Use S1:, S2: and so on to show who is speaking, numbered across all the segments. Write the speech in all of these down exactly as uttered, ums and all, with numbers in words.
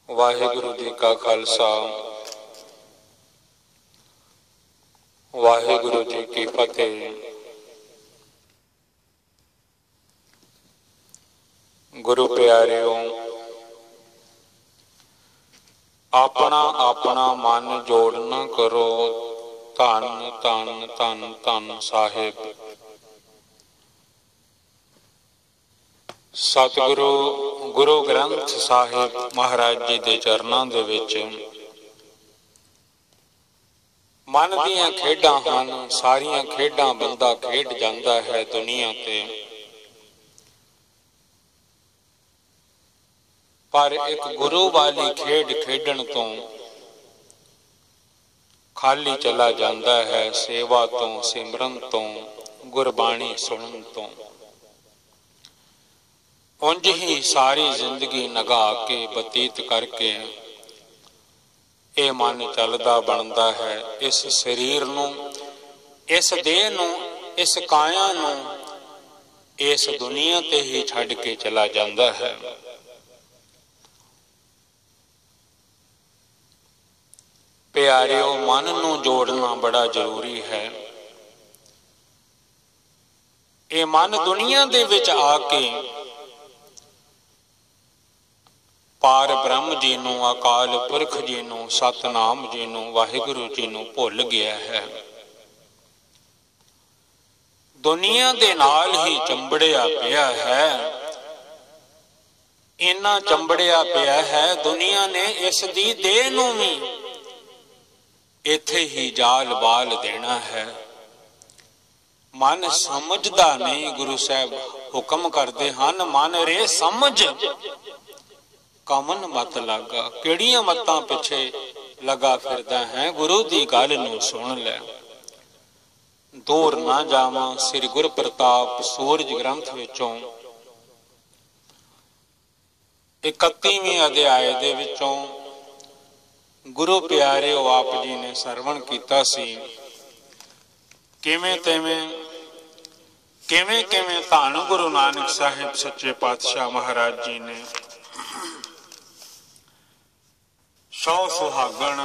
S1: वाहिगुरु जी का खालसा वाहिगुरु जी की फतेह। गुरु प्यारियों, अपना अपना मन जोड़ना करो। धन धन धन धन साहिब सतगुरु गुरु ग्रंथ साहिब महाराज जी के चरणों दे विच मन दीयां खेडां हन। सारियां खेडां बंदा खेड जांदा है दुनिया ते, पर एक गुरु वाली खेड खेडण तो खाली चला जाता है। सेवा तो, सिमरन तो, गुरबाणी सुनन तो। उंज ही सारी जिंदगी नगा के बतीत करके ये मन चलदा बनता है। इस शरीर नू, इस देह नू, इस काया नू इस दुनिया ते ही छड़ के चला जाता है। प्यारियों, मन नू जोड़ना बड़ा जरूरी है। ये मन दुनिया दे विच आके पार ब्रह्म जी नू, अकाल पुरख जी नू, सतनाम जी नू, वाहिगुरु जी नू भुल गया है। दुनिया दे नाल ही चंबड़िया पिया है। इन्ना चंबड़िया पिया है दुनिया ने इस दी देह नू भी इथे ही जाल बाल देना है। मन समझदा नहीं। गुरु साहब हुक्म करते हैं, मन रे समझ कमन मत लागा। किहड़ियां मतां पिछे लगा फिरदा है, गुरु दी गल नूं सुन लै। दूर ना जावां। श्री गुर प्रताप सूरज ग्रंथ विचों इकतीवें अध्याय दे विचों गुरु प्यारिओ आप जी ने सरवण कीता सी। किवें तिवें किवें किवें धन गुरु नानक साहिब सच्चे पातशाह महाराज जी ने सौ सुहागण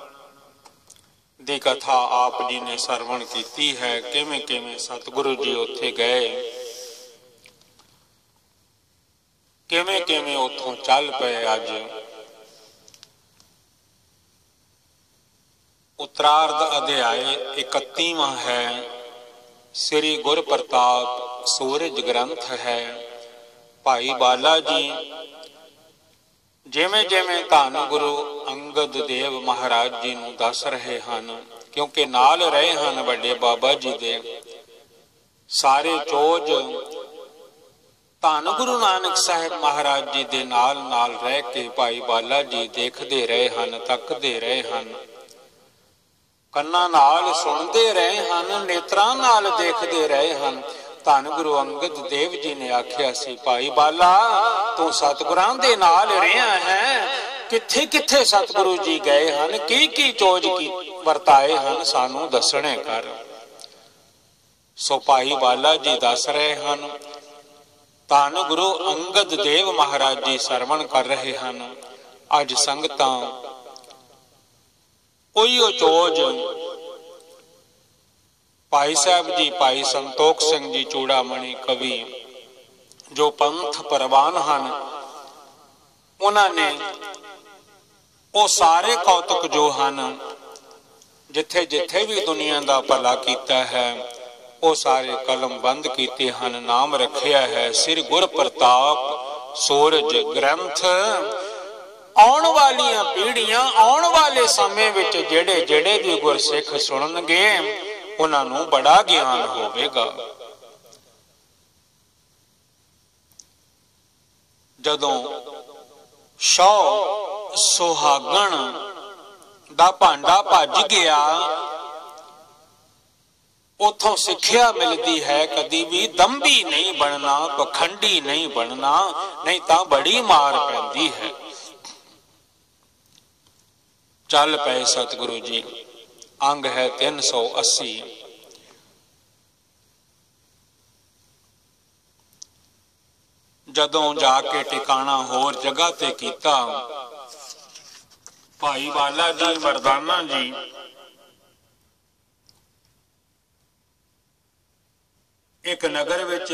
S1: दी कथा आप जी ने सरवण की है। किवें किवें सतगुरु जी उत्थे गए, किवें किवें उत्थों चल पे। अज उत्तरार्ध अध्याय इकतीवां है। श्री गुर प्रताप सूरज ग्रंथ है। भाई बाला जी जिमें जिमें धन गुरु अंगद देव महाराज जी नूं दस रहे हैं, क्योंकि नाल रहे हैं बड़े बाबा जी दे सारे चोज धन गुरु नानक साहिब महाराज जी दे नाल नाल रह के भाई बाला जी देखते रहे हैं, तकते रहे हैं, कन्नां नाल सुनते रहे हैं, नेत्रां नाल देखते रहे हैं। धन गुरु अंगद देव जी ने आख्या सी, भाई बाला तू सतगुरां दे नाल रहा है, किथे किथे सतगुरु जी गए हैं, की की चोज की वरताए हैं, सानू दसणे कर। सो भाई बाला जी दस रहे हैं। धन गुरु अंगद देव महाराज जी सरवण कर रहे हैं। अज संगतां ओहिओ चोज भाई साहब जी, भाई संतोख सिंह जी चूड़ामणि कवि जो पंथ परवान हैं, उन्होंने वो सारे कौतुक जो हैं जिथे जिथे भी दुनिया का भला किया है वो सारे कलम बंद किए हैं, नाम रखिया है श्री गुर प्रताप सूरज ग्रंथ। आने वालियां पीढ़ियां, आने वाले समय विच जेड़े जेड़े भी गुरसिख सुननगे उन्होंने बड़ा ज्ञान होवेगा। जदों सौ सुहागण दा भांडा भज गया, उथों सिक्ख्या मिलती है कदी भी दंभी नहीं बनना, पखंडी नहीं बनना, नहीं तो बड़ी मार पैंदी है। चल पे सतगुरु जी। अंग है तीन सौ अस्सी। जदों जाके टिकाणा होर जगह ते कीता ਭਾਈ ਬਾਲਾ ਜੀ ਮਰਦਾਨਾ ਜੀ ਇੱਕ ਨਗਰ ਵਿੱਚ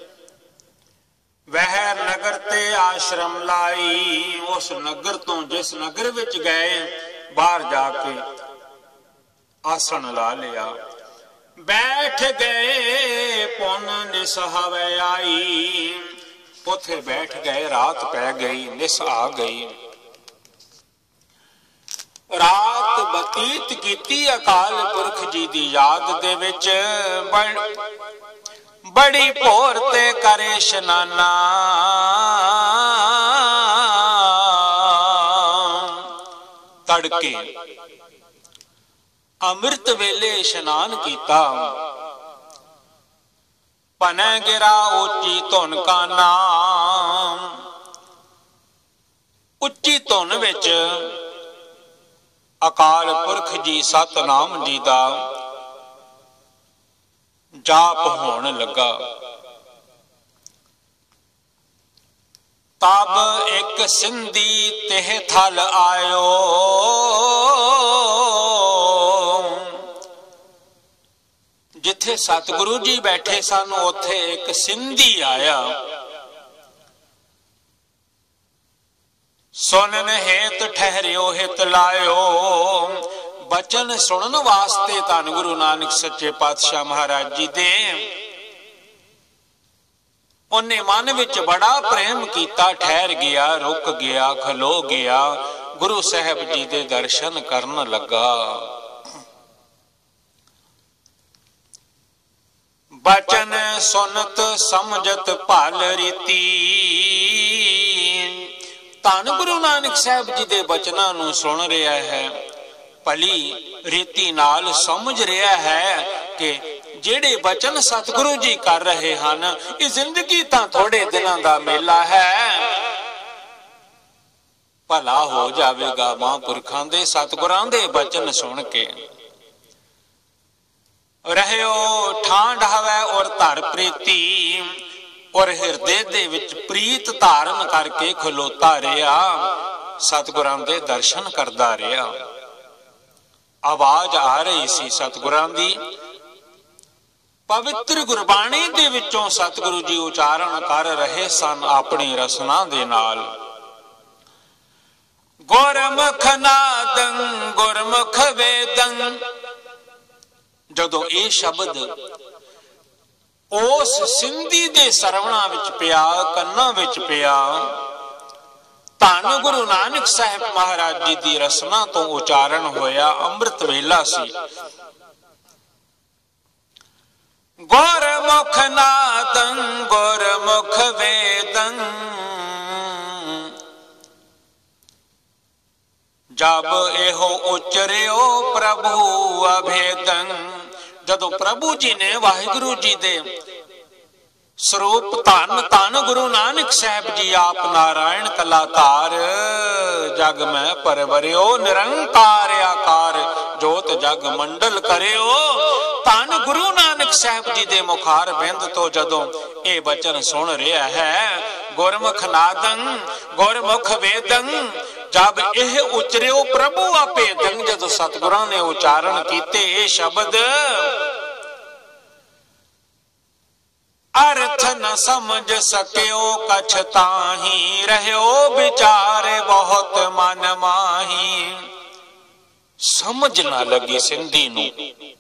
S1: ਵਹਿ ਨਗਰ ਤੇ ਆਸ਼ਰਮ ਲਾਈ। ਉਸ ਨਗਰ ਤੋਂ ਜਿਸ ਨਗਰ ਵਿੱਚ ਗਏ ਬਾਹਰ ਜਾ ਕੇ ਆਸਣ ਲਾ ਲਿਆ। ਬੈਠ ਗਏ ਪੁੰਨ ਨਿਸਹਾਵੇ ਆਈ। ਉੱਥੇ ਬੈਠ ਗਏ, ਰਾਤ ਪੈ ਗਈ, ਨਿਸ ਆ ਗਈ। ਰਾਤ ਬਤੀਤ ਕੀਤੀ ਅਕਾਲ ਪੁਰਖ ਜੀ ਦੀ ਯਾਦ ਦੇ ਵਿੱਚ। ਬੜੀ ਭੋਰ ਤੇ ਕਰੇ ਇਸ਼ਨਾਨਾ। ਤੜਕੇ ਅੰਮ੍ਰਿਤ ਵੇਲੇ ਇਸ਼ਨਾਨ ਕੀਤਾ। ਪਨੈ ਗਿਰਾ ਉੱਚੀ ਧੁਨ ਕਾ ਨਾਮ। ਉੱਚੀ ਧੁਨ ਵਿੱਚ ਅਕਾਲ ਪੁਰਖ ਜੀ ਸਤਨਾਮ ਜੀ ਦਾ ਜਾਪ ਹੋਣ ਲੱਗਾ। ਤਬ ਇੱਕ ਸਿੰਧੀ ਤਿਹ ਥਲ ਆਇਓ। ਜਿੱਥੇ ਸਤਿਗੁਰੂ ਜੀ ਬੈਠੇ ਸਨ ਉੱਥੇ ਇੱਕ ਸਿੰਧੀ ਆਇਆ। ਸੁਣਨ ਹੇਤ ਠਹਿਰਿਓ ਹਿਤ ਲਾਇਓ। ਬਚਨ ਸੁਣਨ ਵਾਸਤੇ ਧੰਨ ਗੁਰੂ ਨਾਨਕ ਸੱਚੇ ਪਾਤਸ਼ਾਹ ਮਹਾਰਾਜ ਜੀ ਦੇ ਉਹਨੇ ਮਨ ਵਿੱਚ ਬੜਾ ਪ੍ਰੇਮ ਕੀਤਾ। ਠਹਿਰ ਗਿਆ, ਰੁਕ ਗਿਆ, ਖਲੋ ਗਿਆ, ਗੁਰੂ ਸਾਹਿਬ ਜੀ ਦੇ ਦਰਸ਼ਨ ਕਰਨ ਲੱਗਾ। ਬਚਨ ਸੁਨਤ ਸਮਝਤ ਭਲ ਰੀਤੀ। ਧੰਨ ਗੁਰੂ ਨਾਨਕ ਸਾਹਿਬ ਜੀ ਦੇ ਬਚਨਾਂ ਨੂੰ ਸੁਣ ਰਿਹਾ ਹੈ, ਭਲੀ ਰੀਤੀ ਨਾਲ ਸਮਝ ਰਿਹਾ ਹੈ ਕਿ ਜਿਹੜੇ ਬਚਨ ਸਤਿਗੁਰੂ ਜੀ ਕਰ ਰਹੇ ਹਨ ਇਹ ਜ਼ਿੰਦਗੀ ਤਾਂ ਥੋੜੇ ਦਿਨਾਂ ਦਾ ਮੇਲਾ ਹੈ। ਭਲਾ ਹੋ ਜਾਵੇਗਾ ਮਹਾਂਪੁਰਖਾਂ ਦੇ ਸਤਿਗੁਰਾਂ ਦੇ ਬਚਨ ਸੁਣ ਕੇ। ਰਹਿਓ ਠਾਂਡ ਹਵੈ ਔਰ ਧਰ ਪ੍ਰੀਤੀ। ਔਰ ਹਿਰਦੇ ਦੇ ਵਿੱਚ ਪ੍ਰੀਤ ਧਾਰਨ ਕਰਕੇ ਖਲੋਤਾ ਰਿਹਾ, ਸਤਿਗੁਰਾਂ ਦੇ ਦਰਸ਼ਨ ਕਰਦਾ ਰਿਹਾ। ਆਵਾਜ਼ ਆ ਰਹੀ ਸੀ ਸਤਿਗੁਰਾਂ ਦੀ। ਪਵਿੱਤਰ ਗੁਰਬਾਣੀ ਦੇ ਵਿੱਚੋਂ ਸਤਿਗੁਰੂ ਜੀ ਉਚਾਰਨ ਕਰ ਰਹੇ ਸਨ ਆਪਣੀ ਰਸਨਾ ਦੇ ਨਾਲ। ਗੁਰਮੁਖ ਨਾਦੰ ਗੁਰਮੁਖ ਵੇਦੰ। ਜਦੋਂ ਇਹ ਸ਼ਬਦ ਉਸ ਸਿੰਧੀ ਦੇ ਸਰਵਣਾ ਵਿੱਚ ਪਿਆ, ਕੰਨਾਂ ਵਿੱਚ ਪਿਆ, ਧੰਨ ਗੁਰੂ ਨਾਨਕ ਸਾਹਿਬ ਮਹਾਰਾਜ ਜੀ ਦੀ ਰਸਨਾ ਤੋਂ ਉਚਾਰਨ ਹੋਇਆ। ਅੰਮ੍ਰਿਤ ਵੇਲਾ ਸੀ। ਗੁਰਮੁਖ ਨਾਦੰ ਗੁਰਮੁਖ ਵੇਦੰ। ਜਬ ਇਹੋ ਉਚਰਿਓ ਪ੍ਰਭੂ ਅਭੇਦੰ। ਜਦੋਂ ਪ੍ਰਭੂ ਜੀ ਨੇ ਵਾਹਿਗੁਰੂ ਜੀ ਦੇ ਸਰੂਪ ਧੰਨ ਧੰਨ ਗੁਰੂ ਨਾਨਕ ਸਾਹਿਬ ਜੀ ਆਪ ਨਾਰਾਇਣ ਕਲਾਕਾਰ, ਜਗ ਮੈਂ ਪਰਵਰਿਓ ਨਿਰੰਕਾਰ ਆਕਾਰ, ਜੋਤ ਜਗ ਮੰਡਲ ਕਰਿਓ। ਧੰਨ ਗੁਰੂ ਨਾਨਕ ਸਾਹਿਬ ਜੀ ਦੇ ਮੁਖਾਰ ਬਿੰਦ ਤੋਂ ਜਦੋਂ ਇਹ ਬਚਨ ਸੁਣ ਰਿਹਾ ਹੈ, ਗੁਰਮੁਖ ਨਾਦੰ ਗੁਰਮੁਖ ਵੇਦੰ। ਜਬ ਇਹ ਉਚਰਿਓ ਪ੍ਰਭੂ ਅਭੇਦੰ। ਜਦੋਂ ਸਤਿਗੁਰਾਂ ਨੇ ਉਚਾਰਨ ਕੀਤੇ ਇਹ ਸ਼ਬਦ, ਅਰਥ ਨ ਸਮਝ ਸਕਿਓ ਕਛ ਤਾਹੀ। ਰਹਿਓ ਵਿਚਾਰੇ ਬਹੁਤ ਮਨ ਮਾਹੀ। ਸਮਝ ਨਾ ਲੱਗੀ ਸਿੰਧੀ ਨੂੰ,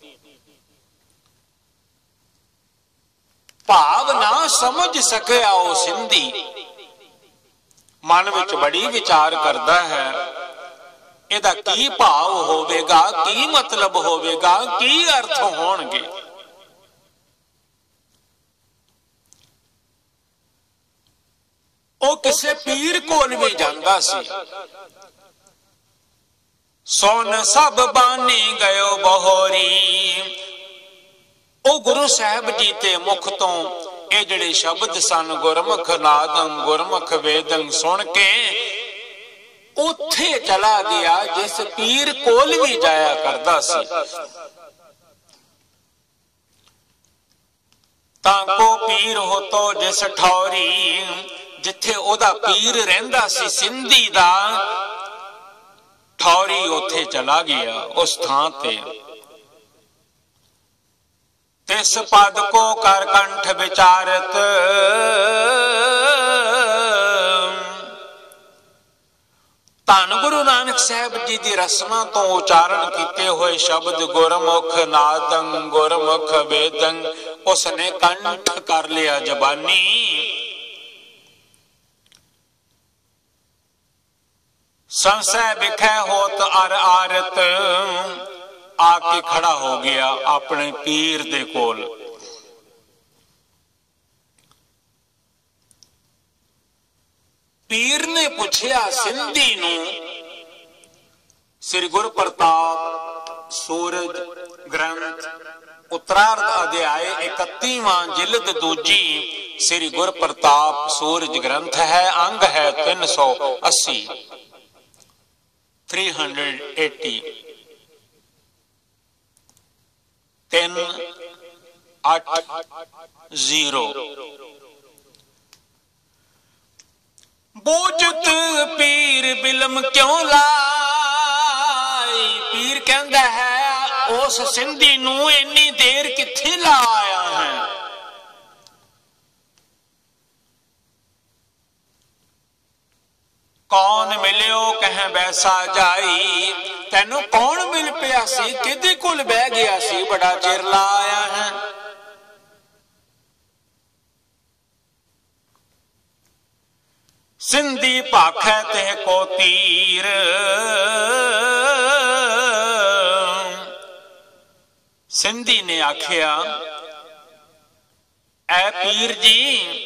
S1: ਭਾਵ ਨਾ ਸਮਝ ਸਕਿਆ ਉਹ ਸਿੰਧੀ। ਮਨ ਵਿੱਚ ਬੜੀ ਵਿਚਾਰ ਕਰਦਾ ਹੈ, ਇਹਦਾ ਕੀ ਭਾਵ ਹੋਵੇਗਾ, ਕੀ ਮਤਲਬ ਹੋਵੇਗਾ, ਕੀ ਅਰਥ ਹੋਣਗੇ। ਉਹ ਕਿਸੇ ਪੀਰ ਕੋਲ ਵੀ ਜਾਂਦਾ ਸੀ। ਸੁਨ ਸਭ ਬਾਣੀ ਗਇਓ ਬਹੋਰੀ। ਉਹ ਗੁਰੂ ਸਾਹਿਬ ਜੀ ਤੇ ਮੁਖ ਤੋਂ ਇਹ ਜਿਹੜੇ ਸ਼ਬਦ ਸਨ ਗੁਰਮੁਖ ਨਾਦੰ ਗੁਰਮੁਖ ਵੇਦੰ ਸੁਣ ਕੇ ਉੱਥੇ ਚਲਾ ਗਿਆ ਜਿਸ ਪੀਰ ਕੋਲ ਵੀ ਜਾਇਆ ਕਰਦਾ ਸੀ। ਤਾਂ ਕੋ ਪੀਰ ਹੋਤੋ ਜਿਸ ਠੌਰੀ। ਜਿੱਥੇ ਉਹਦਾ ਪੀਰ ਰਹਿੰਦਾ ਸੀ ਸਿੰਧੀ ਦਾ, ठौरी उथे चला गया उस थां ते। तिस पद को कर कंठ विचारत, धन गुरु नानक साहब जी की रसना तो उचारण किए हुए शब्द गुरमुख नादं गुरमुख वेदं उसने कंठ कर लिया जबानी। संशय बिखै होत अर आरत, आके खड़ा हो गया अपने पीर दे कोल। पीर ने पूछया सिंधी नू, श्री गुरु प्रताप सूरज ग्रंथ उत्तरार्ध अध्याय इकतीवां जिल्द दूजी श्री गुरु प्रताप सूरज ग्रंथ है। अंग है तीन सौ अस्सी थ्री हंड्रेड एटी। तीन अठ जीरो। बोझत पीर बिलम क्यों लाई, पीर कहता है उस सिंधी नू इन्नी देर किथे ला आया है। कौन मिलियो कह बैसा जाई, तेनू कौन मिल पिया सी, किदे कोल बह गया सी, बड़ा चिर ला आया है। सिंधी भाखै ते को तीर, सिंधी ने आखिया ऐ पीर जी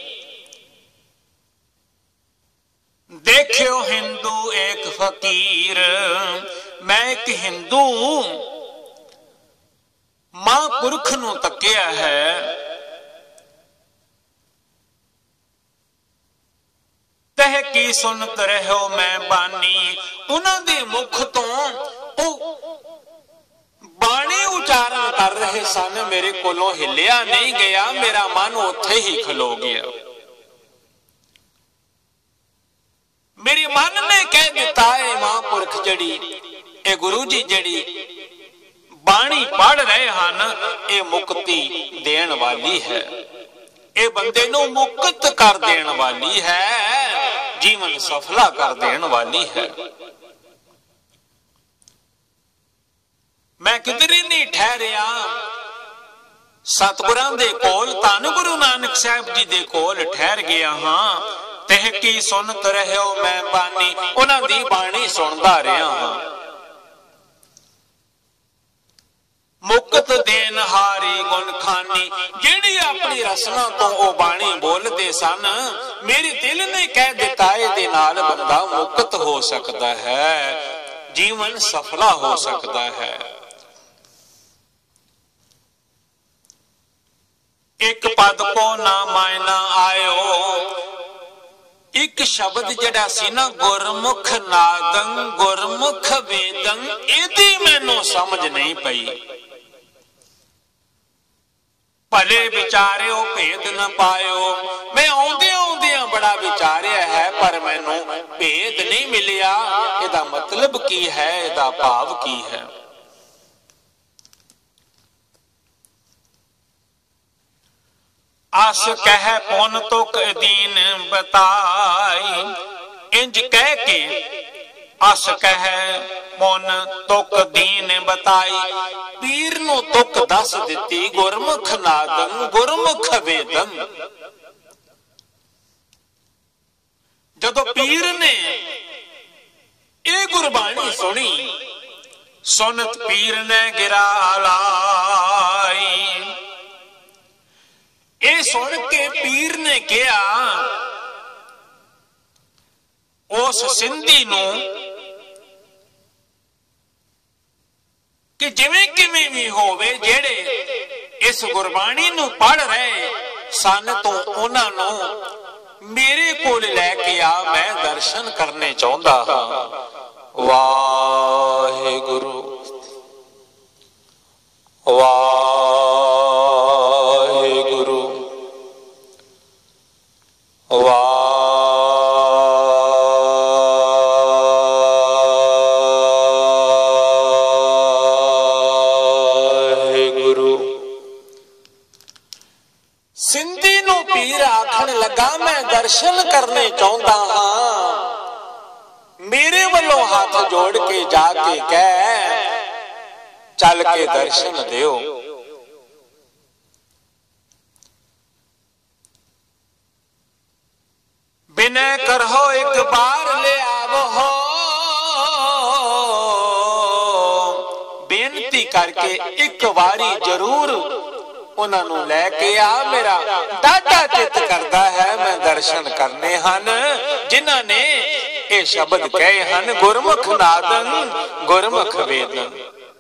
S1: देखियो हिंदू एक फकीर, मैं एक हिंदू मां पुरख नू तकिया है। तह की सुनत रहो मैं बानी, उन्होंने मुख तो बाणी उचारण कर रहे सन, मेरे कोलों हिलिया नहीं गया, मेरा मन उथे ही खलो गया। मेरी मन ने कह दिता है महापुरख जड़ी ए गुरु जी जड़ी बाणी पढ़ रहे हैं ये मुक्ति देन वाली है, ये बंदे नू मुक्त कर देन वाली है, जीवन सफला कर देन वाली है। मैं किधरे नहीं ठहरिया, सतगुरां दे कोल धन गुरु नानक साहब जी दे कोल ठहर गया हां। तह की सुनत रहो मैं बानी, उन्हां दी बाणी सुनदा रहा हां। मुक्त देन हारी गुण खानी, जेड़ी अपनी रसना तो वो बाणी बोलते सन, मेरे दिल ने कह दिता है नाल बंदा मुक्त हो सकता है, जीवन सफला हो सकता है। एक पद को ना मायना आयो, एक शब्द जड़ा सी ना गुरमुख नादं गुरमुख वेदं, एदी मैनू समझ नहीं पई। भले विचारियो भेद न पायो, मैं आउंदे आउंदियां बड़ा विचारिया है पर मैनू भेद नहीं मिलिया, एदा मतलब की है, एदा भाव की है। आस कह पुन तुक दीन बताई, इंज कह के आस कह पुन तुक दीन बताई, पीर नू तुक दस दिती गुरमुख नादं गुरमुख वेदं। जदों पीर ने ये गुरबाणी सुनी, सुनत पीर ने गिरा लाई। ये सुन के पीर ने कहा उस सिंधी नू कि जिवें किवें भी होवे, जेड़े इस गुरबाणी नू पढ़ रहे सन तो उन्हां नू मेरे कोल लैके आ, मैं दर्शन करने चाहुंदा हां। वाहिगुरु वाहिगुरु वाह दर्शन करने चाहता हाँ, मेरे वालों हाथ जोड़ के जाके कह चल के दर्शन दियो। बिनय करहो एक बार ले आवो हो, बेनती करके एक बारी जरूर उन्होंने लैके आ। मेरा डाटा चित करता है मैं दर्शन करने हन जिन्हां ने ये शब्द कहे हन, गुरमुख नादन गुरमुख वेदन।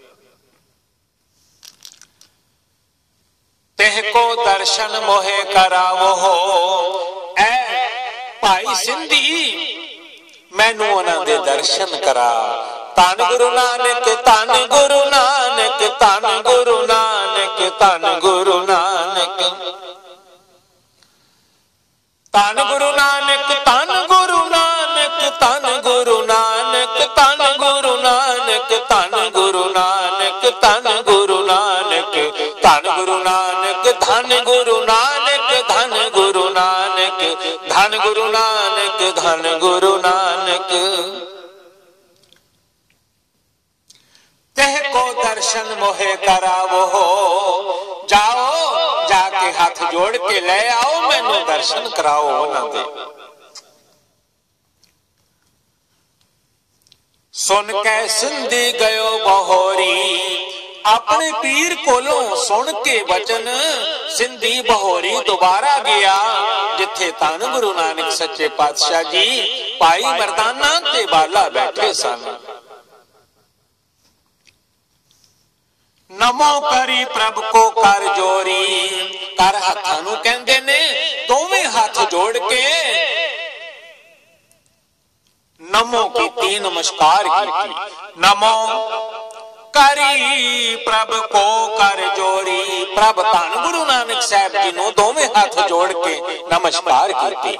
S1: तेह को दर्शन मोहे करावो हो, ऐ भाई सिंधी मैनू उन्हां दे दर्शन करा। धन गुरु नानक धन गुरु नानक धन गुरु नानक धन गुरु नानक धन गुरु नानक धन गुरु नानक धन गुरु नानक धन गुरु नानक धन गुरु नानक धन गुरु नानक धन गुरु नानक धन गुरु नानक धन गुरु नानक धन गुरु नानक धन गुरु नानक। तेह को दर्शन मोहे करावो हो, जाओ जाके हाथ जोड़ के ले आओ मैनू दर्शन कराओ उन्हां दे। सुन के सिंधी गयो बहोरी, अपने पीर कोलों सुन के वचन सिंधी बहोरी दोबारा गया जिथे धन गुरु नानक सच्चे पातशाह जी भाई मरदाना ते बाला बैठे सन। नमो करी प्रभ को कर जोरी, कर हाथां नूं कहंदे ने, दोवें हाथ जोड़ के नमो कीती नमस्कार कीती। नमो करी प्रभ को कर जोरी, प्रभ धन गुरु नानक साहब जी नूं दोवें हाथ जोड़ के नमस्कार कीती।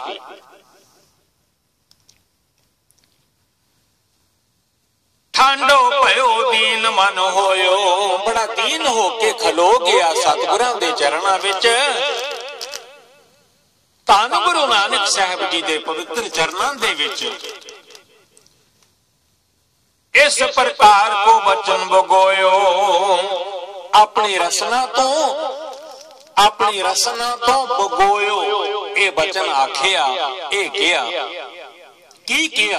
S1: ठांडो भयो दीन मन होयो, बड़ा दीन होके खलो गया सतगुरां दे चरणां विच। धन गुरु नानक साहब जी दे पवित्र चरणां दे विच इस प्रकार को वचन बगोयो, अपनी रसना तो अपनी रसना तो बगोयो ये वचन आखिया। ये किया की किया?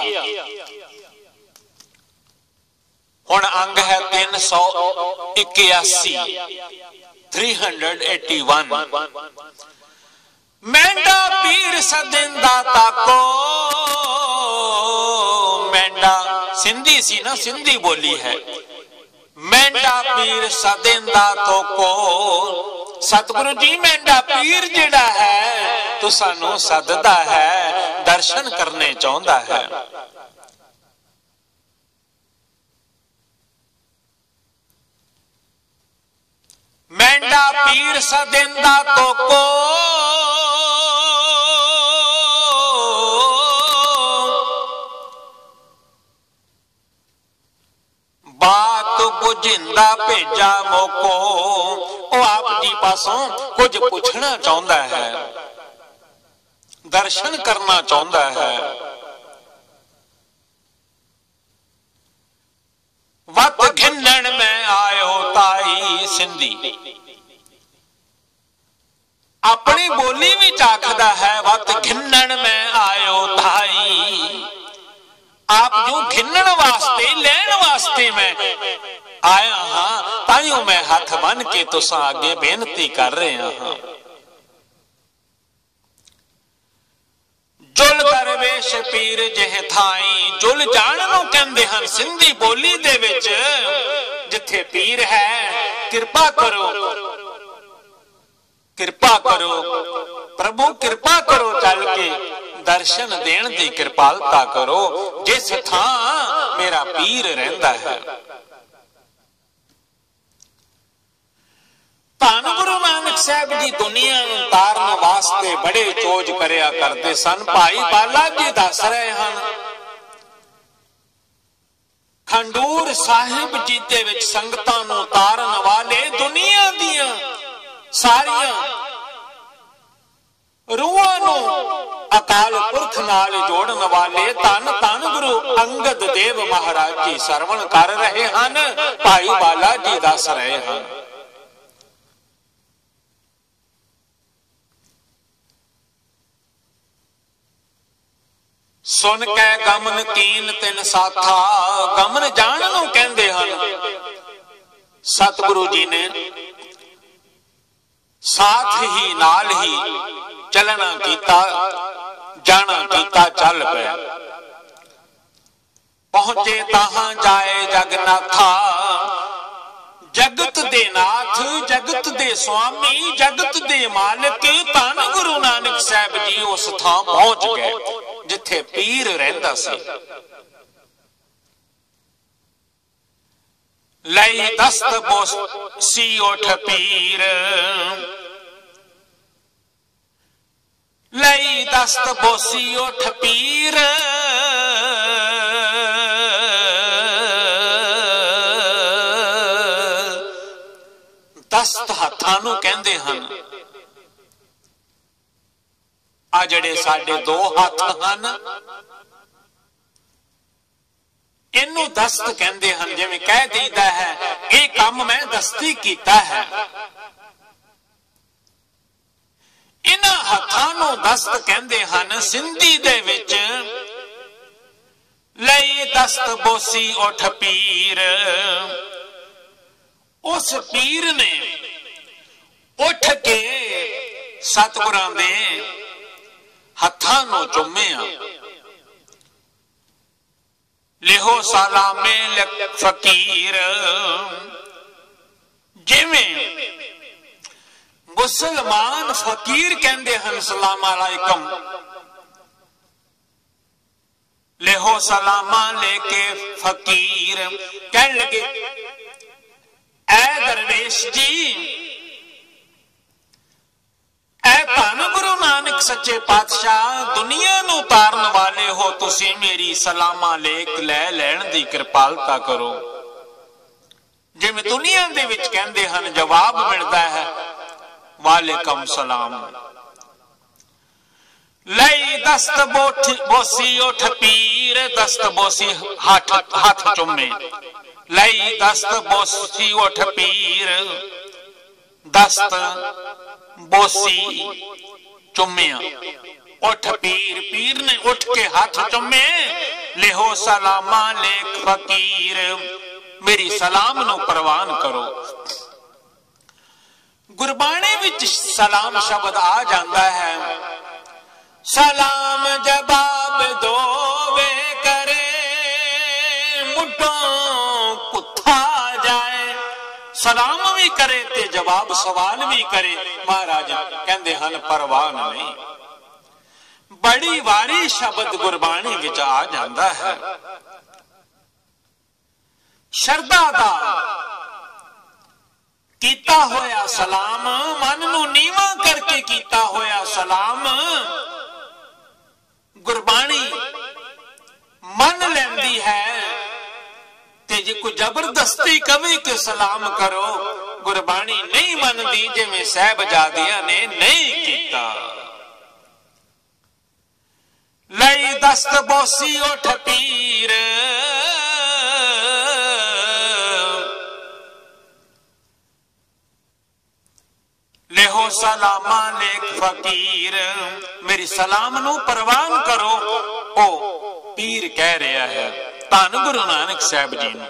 S1: हुण अंग है तीन सौ इक्यासी थ्री हंड्रेड एटी वन। मेंढा पीर सदिंदा ताको, मेंढा सिंधी सी ना, सिंधी बोली है। मेंढा पीर सदिंदा तो को, सतगुरु जी मेंढा पीर जिहड़ा है तो सानू सददा है, दर्शन करने चाहुंदा है। मेंढा पीर सदिंदा तो को, बात बुझिंदा भेजा मोको। वो आप जी पासों कुछ पूछना चाहता है, दर्शन करना चाहता है। वत घिन्नण में आयो ताई सिंधी, अपनी बोली विच आखदा है वत घिन्नण में आयो ताई। आप जो घिन्नण वास्ते लैण वास्ते मैं आया हाँ, ताइयों मैं हाथ बन के तुसां आगे बेनती कर रहा हाँ। जुल दरवेश पीर जिह थाई, जुल जाण नूं कहंदे हन सिंधी बोली दे विच, जिथे पीर है किरपा करो किरपा करो प्रभु किरपा करो, चल के दर्शन देण दी कृपालता करो जिस थां मेरा पीर रहिंदा है। धन गुरु नानक साहब जी दुनिया नूं तारन वास्ते बड़े चोज करया करते सन। भाई बाला जी दस रहे हैं, खंडूर साहिब जी दे विच संगतां नूं तारन वाले दुनिया दियां सारियां रूहां नूं अकाल पुरख नाल जोड़न वाले धन धन गुरु अंगद देव महाराज जी सरवण कर रहे हैं, भाई बाला जी दस रहे हैं। सुन कै गमन कीन तिन साथा, गमन जान नूं कहंदे हन। सतगुरु जी ने साथ ही नाल ही चलना कीता, जाना कीता, चल पे पहुंचे ताहां जाए जगन्नाथा। जगत दे नाथ, जगत दे स्वामी, जगत दे मालिक धन गुरु नानक साहब जी उस थां पहुंच गए जिथे पीर रहिंदा सी। लई दस्त बोसी उठ पीर, लई दस्त बोसी उठ पीर। दस्त हत्थां नूं कहंदे हन। आ जिहड़े साडे दो हत्थ हन इनू दस्त कहंदे हन। जिवें कह दईदा है ये काम मैं दस्ती कीता है। इन्हां हत्थां नूं दस्त कहंदे हन। सिंधी दे विच लई दस्त बोसी उठ पीर। उस पीर ने उठ के सतगुरां दे हत्थां नूं चुम्मिया। लिहो सलामे फकीर। जिवें मुसलमान फकीर कहंदे हन सलाम अलैकुम। लिहो सलामा लेके फकीर कहन लगे ऐ दरवेश जी, ऐ धन गुरु नानक सच्चे पातशाह, दुनिया नूं तारन वाले हो तुसी, मेरी सलामा लेक लै लैण दी कृपालता करो। जिवें दुनिया दे विच कहंदे हन जवाब मिलदा है वालेकुम सलाम। लई दस्त बोसी उठ पीर। दस्त बोसी हाथ हाथ चुम्मे। लई दस्त बोसी उठ पीर। दस्त बोसी चुम्मिया। उठ पीर। पीर ने उठ के हाथ चुम्मे। लिहो सलामा लेख फकीर, मेरी सलाम नूं परवान करो। गुरबाणी विच सलाम शब्द आ जाता है। सलाम जवाब दोवे करे, मुठों कुत्था जाए। सलाम भी करे ते जवाब सवाल भी करे। महाराज कहंदे हन परवान नहीं। बड़ी वारी शब्द गुरबाणी विच आ जाता है। शरदा दा कीता होया सलाम, मन नूं नीवा करके कीता होया सलाम, गुरबाणी मन लैंदी है। ते जे कोई जबरदस्ती कवे के सलाम करो, गुरबाणी नहीं मनदी, जिवें साहिबजादियां ने नहीं कीता। लई दस्त बोसी उठ पीर। लेहो सलामा लेख फकीर, मेरी सलाम नूं परवान करो। ओ पीर कह रहा है धन गुरु नानक साहब जी ने।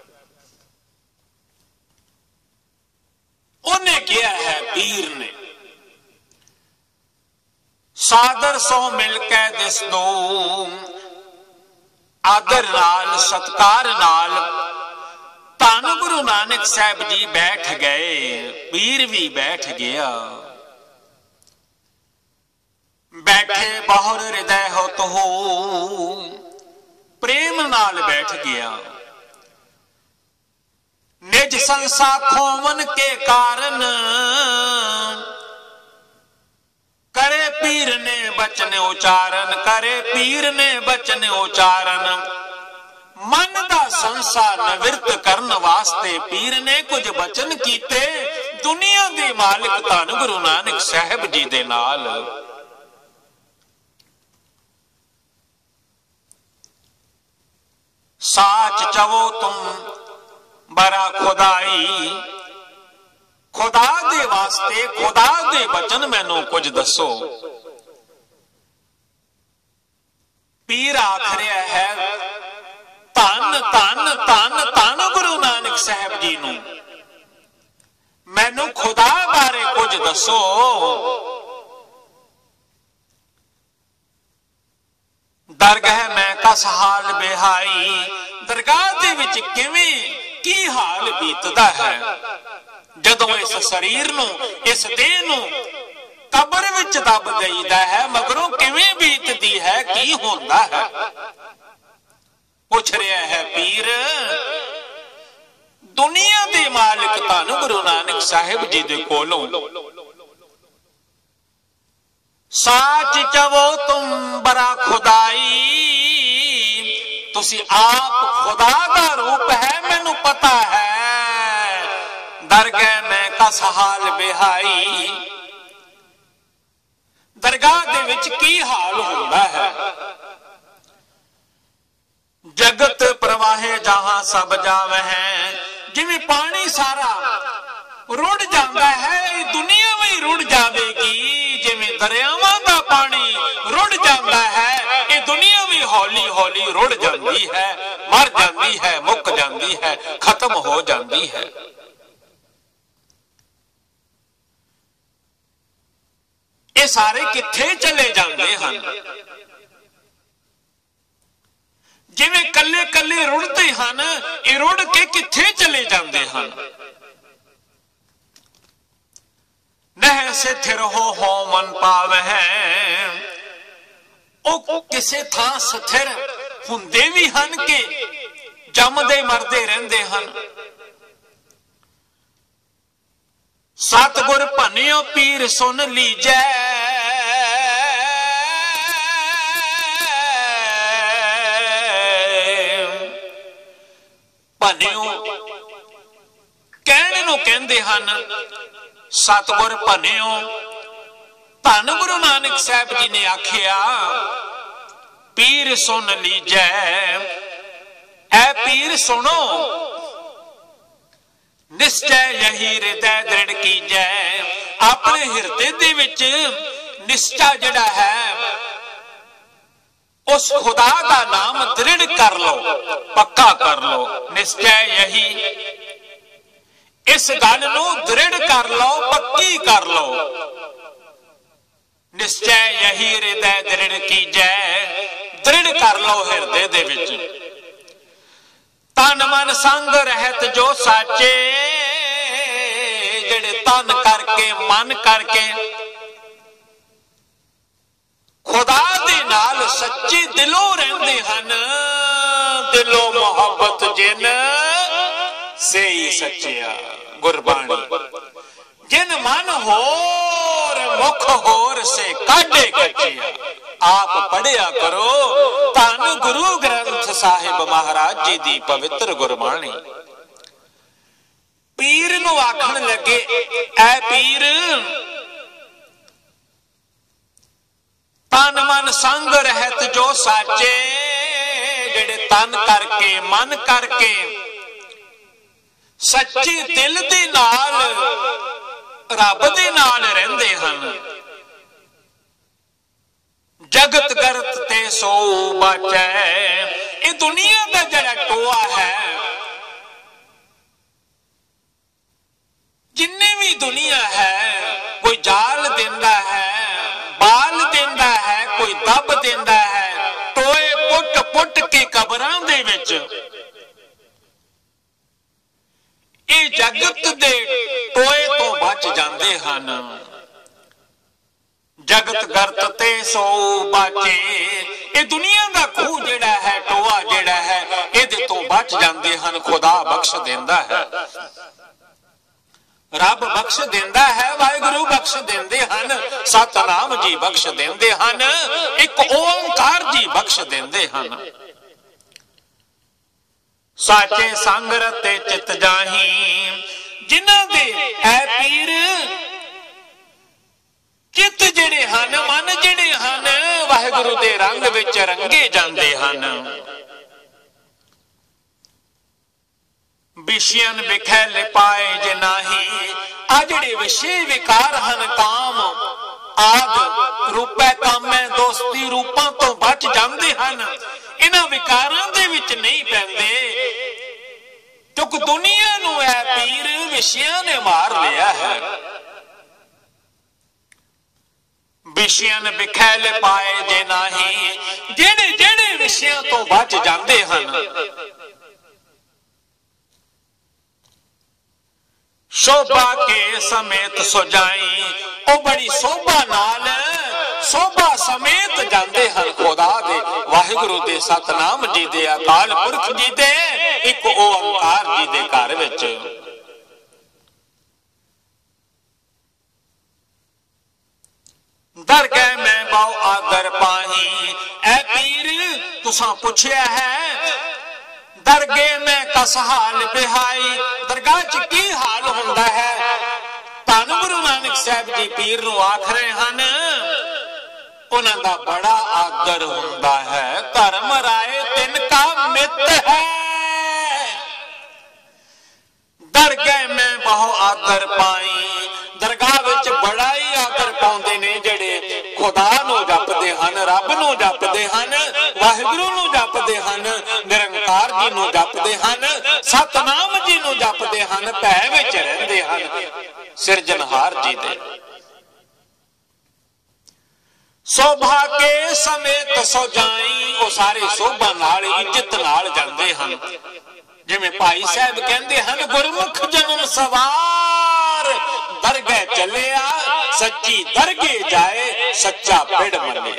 S1: उन्हें किया है पीर ने। सादर सो मिलके दिस दो, आदर नाल सत्कार नाल धन गुरु नानक साहब जी बैठ गए। पीर भी बैठ गया। बैठे बहुर हृदय हो तो हो, प्रेम नाल बैठ गया। निज संसा खोवन के कारण, करे पीर ने बचन उचारण। करे पीर ने बचन उचारण। मन का संसा निवृत करने वास्ते पीर ने कुछ बचन कीते। दुनिया के मालिक धन गुरु नानक साहब जी दे नाल साच चवो तुम बरा खुदाई, खुदा दे वास्ते खुदा दे वचन मैनू कुछ दसो। पीर आख रहा है धन धन धन धन गुरु नानक साहब जी नू, मैनू खुदा बारे कुछ दसो। दरगाह मैं कस हाल बेहाई, दरगाह दे विच किवें की हाल बीतदा है जदों इस शरीर नू इस देह नू कब्र विच दब दईदा है, मगरों किवें बीतदी है, की होंदा है। पुछ रहा है पीर दुनिया दे मालिक धन गुरु नानक साहिब जी दे कोलों, साच चवो तुम बरा खुदाई, तुसी आप खुदा का रूप है मैनू पता है। दरगाह मैं कस हाल बेहाई, दरगाह दे विच की हाल हुंदा है। जगत प्रवाहे जहां सब जावे हैं, जिवें पानी सारा रुड़ जाता है दुनिया भी रुड़ जाएगी, जिवें दरियावां दा पानी रुड़ जाता है ये दुनिया भी हौली हौली रुड़ जाती है, मर जाती है, मुक जाती है, खत्म हो जाती है। ये सारे किथे चले जाते हैं, जिवें कल्ले कल्ले रुड़ते हैं, ये रुड़ के किथे चले जाते हैं। नह से थिर हो हो मन पावे है, ओ किसे थां स्थिर हुंदे भी हन के जमदे मरदे रहंदे हन। सतगुर भनियो पीर सुन लीजै, भनियो कहने नूं कहंदे हन, सतगुर भनियो। धन गुरु नानक साहब जी ने आखिया पीर सुन लीजै, ऐ पीर सुनो निश्चय यही हृदय दृढ़ कीजै, अपने हृदय दे विच निश्चय जिहड़ा है उस खुदा का नाम दृढ़ कर लो, पक्का कर लो। निश्चय यही, इस गल नू दृढ़ कर लो, पक्की कर लो। निश्चय यही हृदय दृढ़ कीजै, दृढ़ कर लो हृदय दे विच। तन मन संग रहत जो साचे, जिहड़े तन करके मन करके खुदा दे नाल सच्चे दिलों रहंदे हन। दिलों मोहब्बत जिन से ही सच्चिया गुरबाणी, जिन मन होर मुख होर से काढे कच्चिया। आप पढ़िया करो धन गुरु ग्रंथ साहिब महाराज जी दी पवित्र गुरबाणी। पीर नू आखण लगे, ऐ पीर तन मन संग रहत जो साचे, जिहड़े तन करके मन करके सच्चे दिल दे नाल रब दे नाल रहंदे हन। जगत गरत ते सो बचै, ये दुनिया का जिहड़ा टोआ है, जिन्नी भी दुनिया है, कोई जाल देंदा है, बाल देंदा है, कोई दब देंदा है, टोए पुट पुट के कबरां दे विच। ये जगत दे टोए तो बच जाते हैं। जगत गर्त ते सो बचे, ये दुनिया का खूह जिहड़ा है, टोआ जिहड़ा है, इहदे तो बच जाते हैं। खुदा बख्श देंदा है, रब बख्श देंदा है, वाहिगुरु बख्श देंदे हन, सतनाम जी बख्श देंदे हन, एक ओंकार जी बख्श देंदे हन। साचे संग रते चित जाही, जिन्हां दे ऐ पीर चित जिहड़े हन, मन जिहड़े हन, वाहिगुरु दे रंग विच रंगे जांदे हन। विषयन विखैल पाए जे नाही। आ जिहड़े विषय विकार हन काम आद रूपै कामै दोस्ती रूपां तो बच जांदे हन। इन्हां विकारां दे विच नहीं पैंदे क्योंकि दुनिया नूं ऐ पीर विषयां ने मार लिया है। विषयन विखैल पाए जे नाही। जेड़े जेड़े विषयां तो बच जांदे हन शोभा के समेत सुजाई। ओ बड़ी शोभा नाल शोभा समेत जांदे हन खुदा दे वाहिगुरु दे सतनाम जी दे अकाल पुरख जी दे एक ओंकार जी दे घर विच। दरगाह में बाओ आदर पाही। ऐ पीर तुसां पुछया है दरगे में कस हाल बिहाई। दरगाह च की हाल हुंदा है? धन गुरु नानक साहब जी पीर नूं आख रहे हन उन्हां दा बड़ा आदर हुंदा है। धर्म राय तिनका मित है। दरगाह में बहु आदर पाई। दरगाह विच बड़ा ही आदर पाउंदे ने जेड़े खुदा नूं जपदे हन, रब नूं जपदे हन, वाहिगुरु नूं जपदे हन, निरंकार जी नूं जपदे हन, सतनाम जी नूं जपदे हन, भै विच रहिंदे हन सिरजनहार जी दे। शोभा के समेत सजाई। वो सारे शोभा नाल इज्जत नाल जांदे हन। जिवें भाई साहब कहंदे हन गुरमुख जन्म सवार दरगाह चलिया सच्ची दरगे जाए सच्चा पिड़ मने।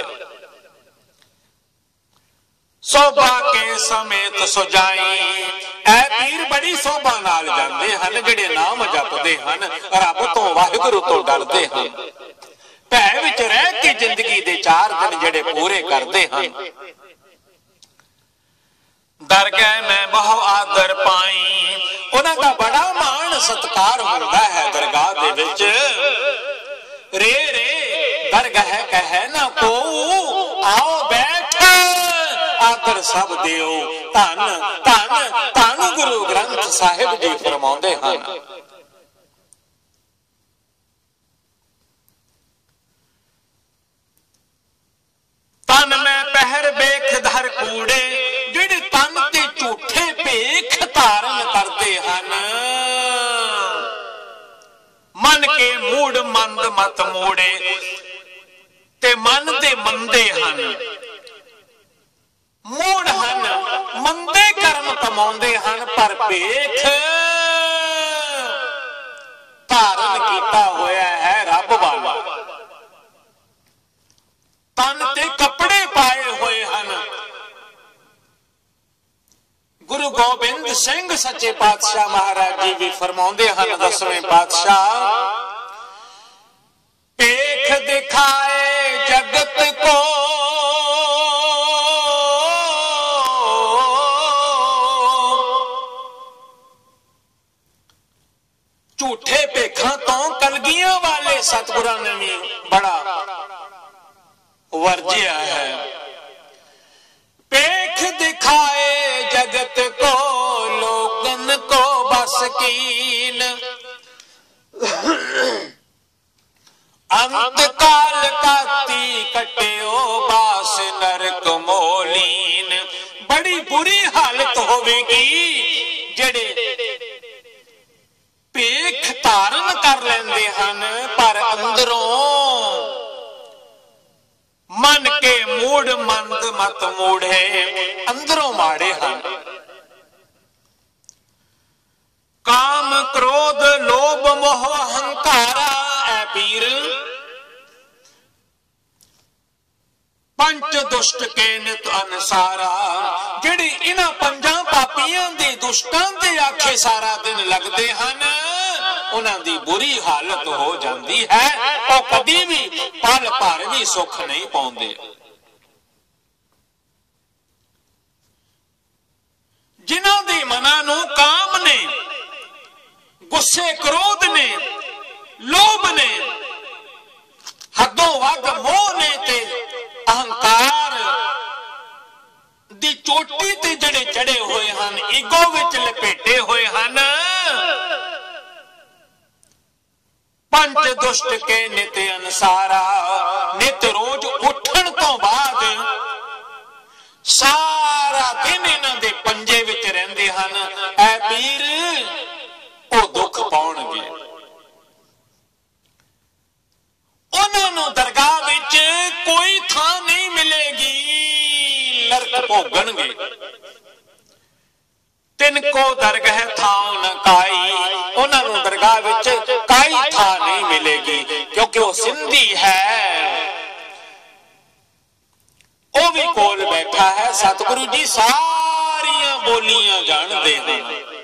S1: शोभा के समेत सजाई। ऐ पीर बड़ी शोभा नाल जांदे हन जेड़े नाम जपदे हन, रब तो वाहिगुरु तो डरदे हन, भै विच रह के जिंदगी दे चार दिन जेड़े पूरे करदे हन। दरगाह में बहु आदर पाई। उन्हां दा बड़ा मान सत्कार हुंदा है दरगाह दे विच। रे रे दरगाह कहे ना को आओ बैठ आदर सब दियो। धन धन धन गुरु ग्रंथ साहिब जी फरमाउंदे हन तन में पहर बेख धर कूड़े। जेड़े तन ते झूठे भेख धारण करते हन मन के मूड मंद मत मोड़े ते मन दे मंदे हन। मूड हन मंदे कर्म कमाउंदे हन पर भेख धारण कीता होया है रब वाला। तन ते कपड़े पाए हुए हन। गुरु गोबिंद सिंह सच्चे पातशाह महाराज जी भी फरमाउंदे हन दसवें पातशाह पेख दिखाए जगत को झूठे भेखां तो कलगियां वाले सतगुरां ने भी बड़ा वर्जिया है। पेख दिखाए जगत को लोगन को बस कीन अंत काल काती कटियो बास नरक मोलीन। बड़ी बुरी हालत होवेगी जेड़े पेख धारण कर लेंदे हन पर अंदरों मन के मूड मंद मत मूढ़े अंदरों माड़े हन। काम क्रोध लोभ मोह अहंकारा। ऐ पीर पंच दुष्ट के नित अनुसारा। जेड़े इन्हां पंजां पापियां दे दुष्टां दे आखे सारा दिन लगदे हन उन्हां दी बुरी हालत हो जाती है। और कभी भी पल भर भी सुख नहीं पाउंदे। जिन्हां दे मनां नूं काम ने गुस्से क्रोध ने लोभ ने हदों वध मोह ने ते अहंकार दी चोटी ते जड़े चढ़े हुए हैं, ईगो विच लपेटे हुए हैं। पंच दुष्ट के नित अनुसारा, नित रोज उठन तो बाद सारा दिन इन्हां दे पंजे विच रहिंदे हन। ऐ पीर ओ दुख पाउणगे, उन्हां नूं दरगाह विच कोई थां नहीं मिलेगी, नरक भोगणगे। तिनको दरगाह थां न काई, उन्हां नूं दरगाह विच काई थां नहीं मिलेगी, क्योंकि वो सिंधी है। वो भी कोल बैठा है। सतगुरु जी सारियां बोलियां जानते हैं।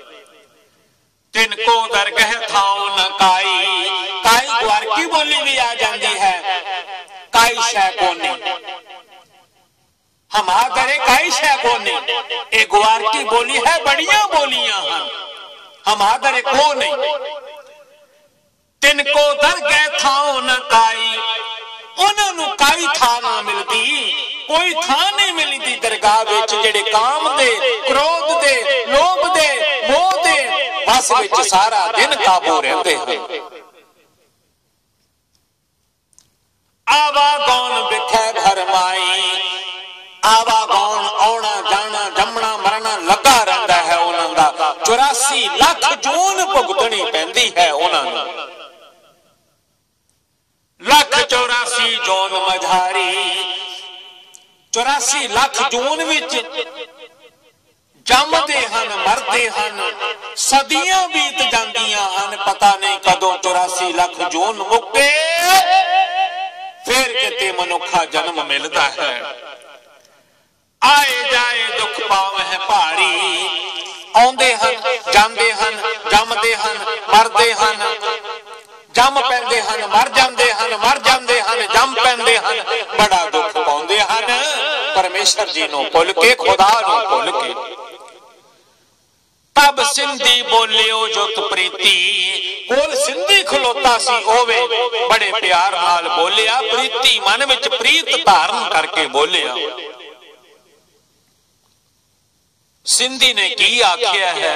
S1: तिनको दरगाह थां न काई, काई ग्वारकी बोली भी आ जाती है। काई शै कोनी, हमारे काई शै कोनी, एक ग्वारकी बोली है। बड़ियां बोलियां हैं, हमारे को नहीं। तिनको दरगाह थां न काई, उन्होंने काई थां ना मिलती, कोई थां नहीं मिलती दरगाह विच। जेड़े काम दे, क्रोध दे, लोभ दे, मोह दे बस विच सारा दिन काबू रहते हैं। आवागौन बिखै भरमाई, आवागौन आउणा जाना जमना मरना लगा रहता है उन्हां दा। चौरासी लाख जून भुगतनी पैंदी है उन्हां नूं। लख चौरासी जून मझारी, चौरासी लाख जून विच जमदे हन मरदे हन, सदियां बीत जांदियां हन, पता नहीं कदों चौरासी लाख जून मुक्के फिर किते मनुखा जन्म मिलता है। आए जाए दुख पावे भारी, आउंदे हन जांदे हन, जमदे हन मरदे हन, जम पैंदे हन मर जांदे हन, मर जांदे हन जम पैंदे हन, बड़ा दुख पाउंदे हन परमेश्वर जी नूं भुल के, खुदा नूं भुल के। तब सिंधी बोलियो जुत प्रीति, कोल सिंधी खलोता सी होवे, बड़े प्यार नाल बोलिया, प्रीति मन विच प्रीत धारण करके बोलिया। सिंधी ने की आख्या है,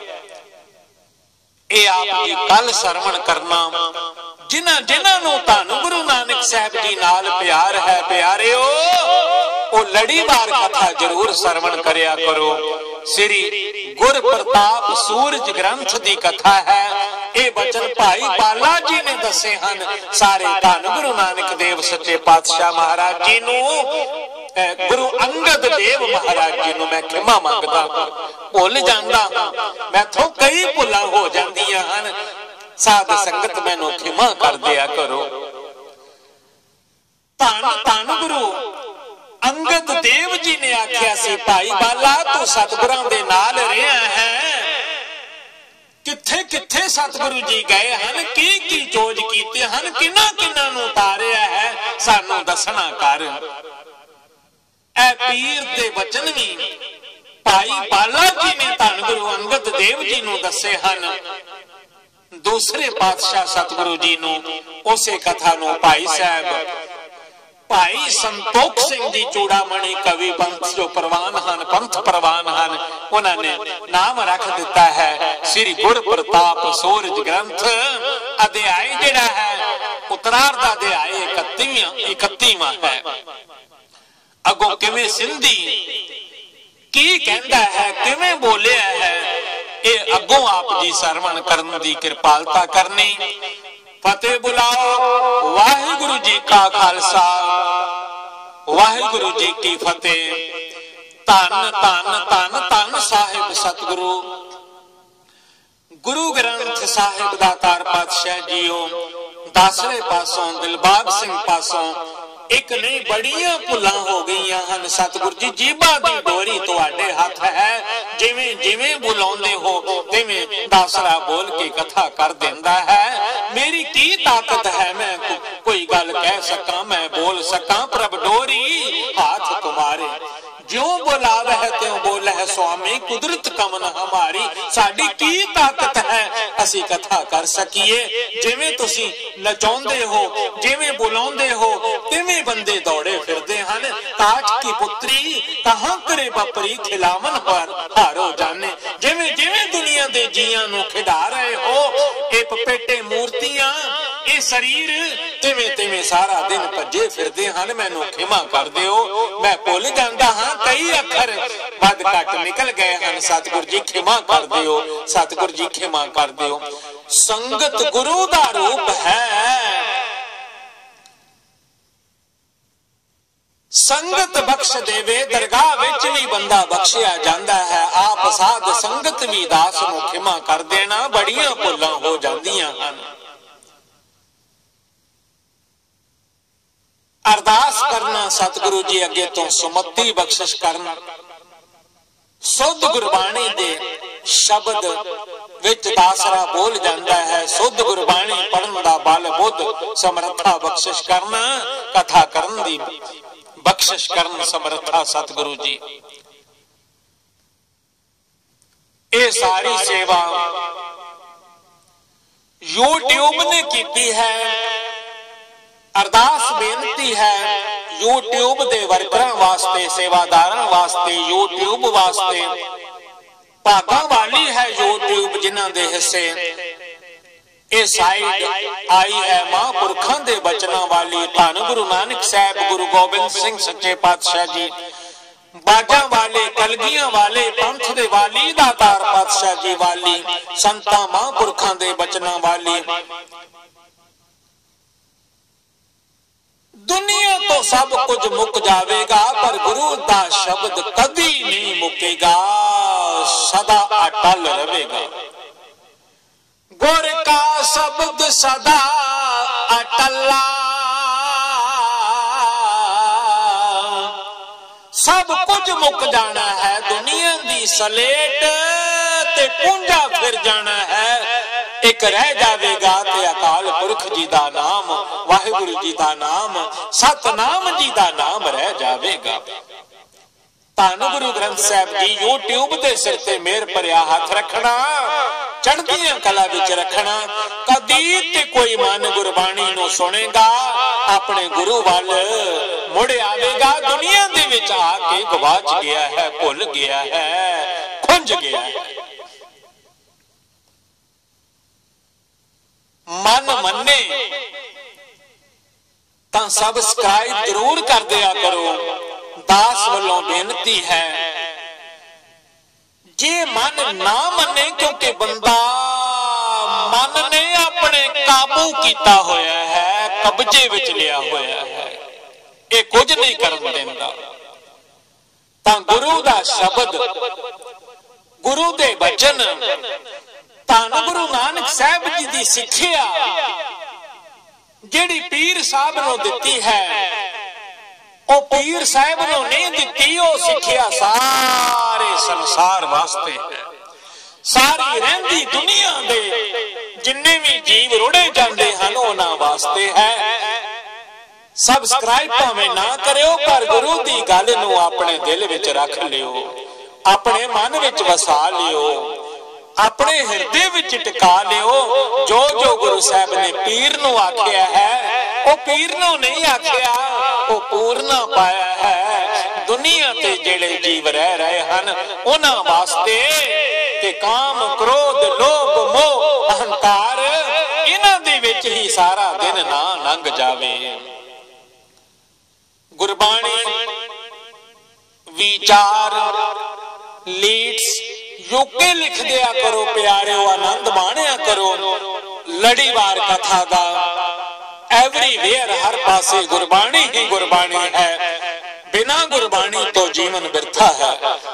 S1: ए आप जी कल सरवण करना। जिन्हां जिन्हां नूं धन गुरु नानक साहब जी नाल प्यार है, प्यारिओ ओ लड़ीवार कथा जरूर सरवण करया करो। श्री गुर प्रताप सूरज ग्रंथ दी कथा है। ये बचन भाई बाला जी ने दसे हन। सारे धन गुरु नानक देव सच्चे पातशाह महाराज जी नूं, गुरु अंगद देव महाराज जी नूं मैं खिमा मंगदा, भुल जांदा मैं थो कई भुलां हो जांदियां हन। साध संगत मैनूं खिमा कर दिया करो। धन धन गुरु अंगद देव जी ने आख्या सी, भाई बाला तू सतगुरां दे नाल रहा है, किथे किथे सतगुरु जी गए हन, की की जोज कीते हन, किन्ना किन्ना नूं उतारिया है, सानू दसना कर। ऐ पीर दे वचन भी भाई बाला जी ने धन गुरु अंगद देव जी नूं दसे हन। दूसरे पातशाह सतगुरु जी नूं उसे कथा नूं भाई साहब भाई संतोख सिंह जी चूड़ामणि कवि पंथ जो प्रवान हन, पंथ प्रवान हन, उन्होंने नाम रख दिता है श्री गुर प्रताप सूरज ग्रंथ। अध्याय जिहड़ा है उत्तरार्ध अध्याय इकतीवां इकतीवां है। अगों किवें सिंधी की कहंदा है, किवें बोलिया है, ये अगों आप जी सरवण करन दी कृपालता करनी। फतेह बुलाओ। वाहिगुरु जी का खालसा, वाहिगुरु जी की फतेह। धन धन धन धन साहिब सतगुरु गुरु ग्रंथ साहिब दातार पातशाह जीओ। दसवें पासों दिलबाग सिंह पासों एक नहीं बड़ियां भुलां हो गई हन। सतगुरु जी जीबा दी डोरी तुहाडे हाथ है, जिवें जिवें बुलाउंदे हो तिवें दासरा बोल के कथा कर देंदा है। मेरी की ताकत है मैं कोई गल कह सका, मैं बोल सका, प्रभ डोरी हाथ तुम्हारे, ज्यों बुलावे है त्यों बोल है स्वामी कुदरत कमन हमारी, साडी की ताकत है असी कथा कर सकीए। जिवें तुसी नचाउंदे हो, जिवें बुलाउंदे हो, तिवें बंदे दौड़े फिरदे हन। काट की पुत्री कहां करे बपरी, खिलावन पर हारो जाने। जिवें जिवें दुनिया दे जियां नूं खिडा रहे हो, ये पपेटे मूर्तियां, ये शरीर, तिवें तिवें सारा दिन भजे फिरदे हन। मैनू खिमा कर दिओ, मैं भुल जांदा हां, कई अखर वध घट निकल गए हन। सतगुर जी खिमा कर दिओ, सतगुर जी खिमा कर दिओ। संगत गुरु दा रूप है, संगत बख्श देवे, दरगाह विच भी बंदा बख्शिया जांदा है। आप साध संगत भी दास नूं खिमा कर देना, बड़ियां भुलां हो जांदियां हन। अरदास करना सतगुरु जी अगे तो सुमति बख्शिश करना। सुध गुरबाणी दे शब्द विच दासरा बोल जाता है। सुध गुरबाणी पढ़न दा बल बुद्ध समर्था बख्शिश करना, कथा करन दी बख्शिश करन समर्था सतगुरु जी। ये सारी सेवा यूट्यूब ने की है। अरदास बेनती है यूट्यूब दे वर्करां वास्ते, सेवादारां वास्ते, यूट्यूब वास्ते। भागां वाली है यूट्यूब जिन्हां दे हिस्से ये साइड आई है महापुरखां दे बचनां वाली। धन गुरु नानक साहब, गुरु गोबिंद सिंह सच्चे पातशाह जी, बाजा वाले, कलगियां वाले, पंथ दे वाली, दातार पातशाह जी वाली, संतां महापुरखां दे बचनां वाली। दुनिया तो सब कुछ मुक जावेगा, पर गुरु दा शब्द कभी नहीं मुकेगा, सदा अटल रहेगा। गुर का शब्द सदा अटला, सब कुछ मुक जाना है। दुनिया दी सलेट ते पूंजा फिर जाना है। एक रह जावेगा ते अकाल पुरख जी दा नाम, वाहिगुरु जी दा नाम, सतनाम जी दा नाम रह जावेगा। धन गुरु ग्रंथ साहब जी यूट्यूब दे सिर ते मेहर भरिया हाथ रखना, चढ़दियां कला विच रखना। कदी ते कोई मन गुरबाणी नूं सुनेगा, अपने गुरु वल मुड़ आवेगा। दुनिया दे विच आके गवाच गया है, भुल गया है, खुंज गया है। मन मन्ने तां सबसक्राइब जरूर कर दिया करो। दास वालों बेनती है, जे मन ना मने, क्योंकि बंदा मन ने अपने काबू किया होया है, कब्जे विच लिया होया है, ये कुछ नहीं करन देंदा। तां गुरु दा शब्द, गुरु दे वचन, धन गुरु नानक साहब जी दी सिक्ख्या जिहड़ी पीर साहब नूं दित्ती है, ओ पीर साहब नूं नहीं दित्ती, ओ सिक्ख्या सारे संसार वास्ते है। सारी रहंदी दुनिया दे जिन्ने भी जीव रुड़े जांदे हन उन्हां वास्ते है। सबसक्राइब भावें ना करियो, पर गुरु दी गल नूं अपने दिल विच रख लियो, अपने मन विच वसा लियो, अपने हृदय विच टिका लियो। जो जो गुरु साहब ने पीर नूं आख्या है, वो पीर नूं नहीं आख्या, वो पूरना पाया है। दुनिया ते जेड़े जीव रह रहे हन उन्हां वास्ते ते काम, क्रोध, लोभ, मोह, अहंकार, इन्हां दे विच ही सारा दिन ना लंघ जावे। गुरबाणी, विचार, लीड्स यूके लिख दिया करो प्यारिओ, आनंद माणिया करो। लड़ीवार कथा दा एवरीवेयर, हर पासे गुरबाणी ही गुरबाणी है। बिना गुरबाणी तो जीवन बिरथा है।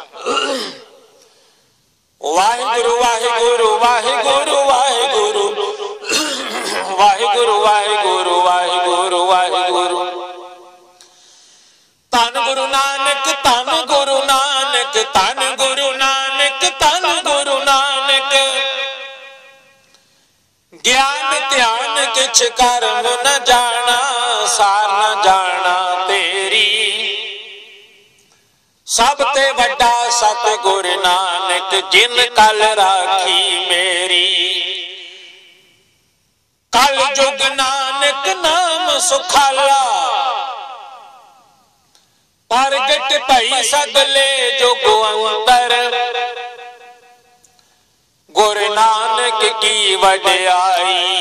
S1: वाहिगुरु वाहिगुरु वाहिगुरु वाहिगुरु वाहिगुरु वाहिगुरु वाहिगुरु वाहिगुरु। धन गुरु नानक, धन गुरु नानक, धन गुरु नानक, धन गुरु नानक। ज्ञान ध्यान किछ कर्म न जाना, सार न जाना तेरी। सब ते वड्डा सतगुर नानक जिन कल राखी मेरी। कल जुग नानक नाम सुखाला प्रगट भई सगले जुग अंतर। गुर नानक की वड्याई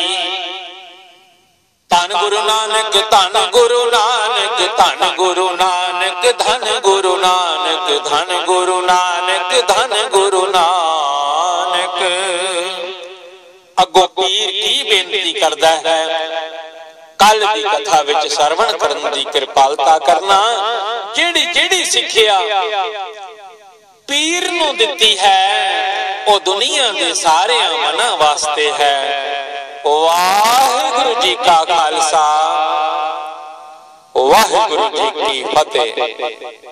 S1: धन गुरु नानक धन गुरु नानक धन गुरु नानक धन गुरु नानक धन गुरु नानक धन गुरु नानक। अगो पीर की बेनती करदा है, कल दी कथा विच सरवण करन दी कृपालता करना। जेड़ी जेड़ी सिक्ख्या पीर नूं दित्ती है वो दुनिया दे सारे मना वास्ते है। वाहिगुरु जी का खालसा वाहिगुरु जी की फतेह।